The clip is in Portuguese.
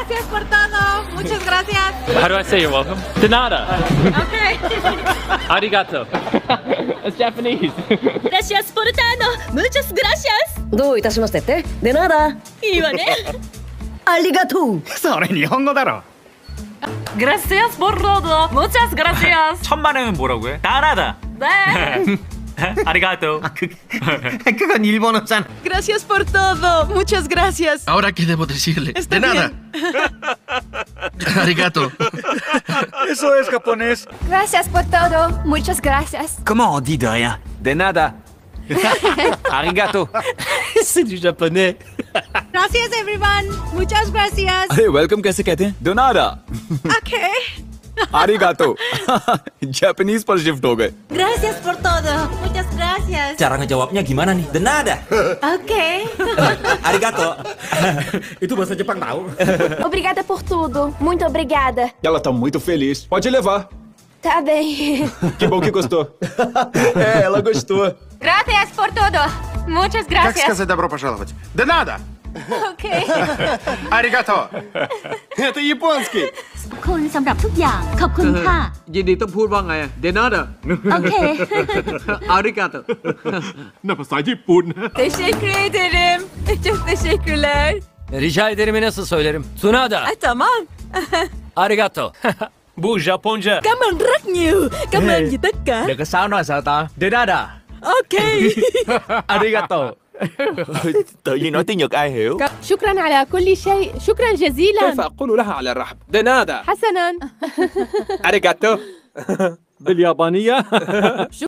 Gracias por todo. Muchas gracias. How do I say you're welcome? De nada. Okay. Arigato. It's Japanese. Gracias por todo. Muchas gracias. どういたしましてって？でなだ。 いいわね。 ありがとう。 それ日本語だろ。 Gracias por todo. Muchas gracias. 천만에는 뭐라고 해? 나나다. 네. 아리가또. 그건 일본어잖아. Gracias por todo. Muchas gracias. ¿Ahora qué debo decirle? Está de nada. Arigato. Eso es japonés. Gracias por todo. Muchas gracias. Comment on dit de rien? De nada. Arigato. C'est du japonais. Gracias everyone. Muchas gracias. अरे welcome कैसे कहते हैं? De nada. Okay. Arigato. Japanese पर shift हो गए. Gracias por todo. Muchas gracias. Cara ngejawabnya gimana nih? De nada. Okay. Arigato. Itu bahasa Jepang tahu. Obrigada por tudo. Muito obrigada. Ela tá muito feliz. Pode levar. Tá bem. Que bom que gostou. É, ela gostou. Gracias por todo. Muchas Как gracias. сказать добро пожаловать? Да надо! Okay. Аригато! Это японский! คุณสำหรับทุกอย่างขอบคุณค่ะยินดีต้องพูดว่าไงเดนาดะโอเคอาริกาโตนั่นภาษาญี่ปุ่น Teşekkür ederim. Çok teşekkürler. Rica ederim nasıl söylerim? Tsunada. Tamam. Arigato. Bu Japonca. Cảm ơn rất nhiều. Cảm ơn vì tất cả. Đừng có sao nói sao ta. De nada. Okay. Arigato. Tự nhiên nói tiếng Nhật ai hiểu? شكرا على كل شيء. شكرا جزيلا. كيف أقول لها على الرحب؟ De nada. حسنا. Arigato. باليابانية